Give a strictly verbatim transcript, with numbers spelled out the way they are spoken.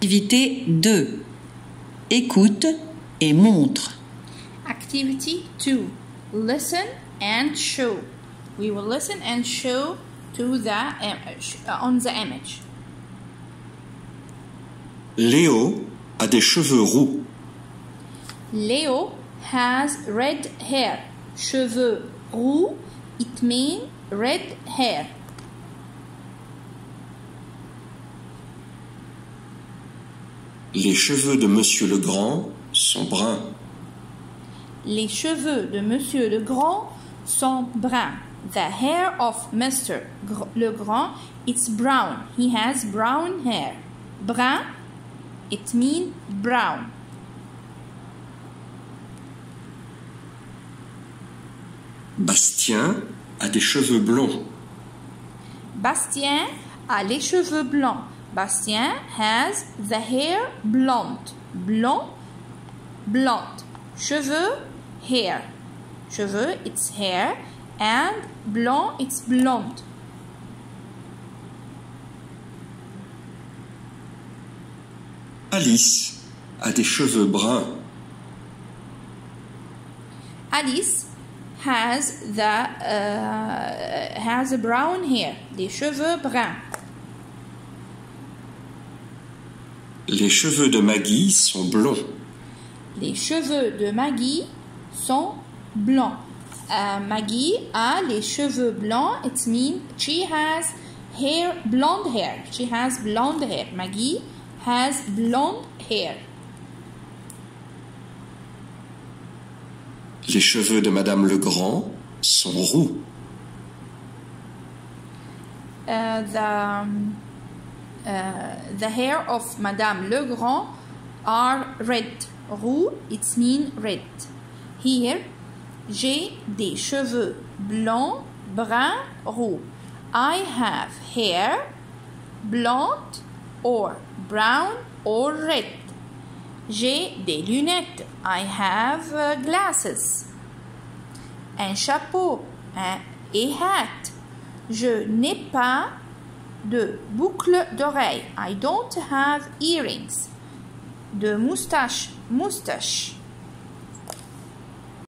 Activité deux. Écoute et montre. Activity two. Listen and show. We will listen and show to the image, uh, on the image. Léo a des cheveux roux. Leo has red hair. Cheveux roux, it means red hair. Les cheveux de Monsieur Legrand sont bruns. Les cheveux de Monsieur Legrand sont bruns. The hair of Mister Legrand, it's brown. He has brown hair. Brun, it means brown. Bastien a des cheveux blonds. Bastien a les cheveux blancs. Bastien has the hair blonde. Blond, blonde. Cheveux, hair. Cheveux, it's hair. And blond, it's blonde. Alice a des cheveux bruns. Alice has the uh, has a brown hair. Des cheveux bruns. Les cheveux de Maggie sont blonds. Les cheveux de Maggie sont blancs. Uh, Maggie a les cheveux blancs. It means she has hair, blonde hair. She has blonde hair. Maggie has blonde hair. Les cheveux de Madame Legrand sont roux. Uh, the um, uh, the hair of Madame Legrand are red. Roux, it means red. Here, j'ai des cheveux blancs, bruns, roux. I have hair, blonde, or brown, or red. J'ai des lunettes. I have uh, glasses. Un chapeau, un et hat. Je n'ai pas de boucle d'oreille. I don't have earrings. De moustache, moustache.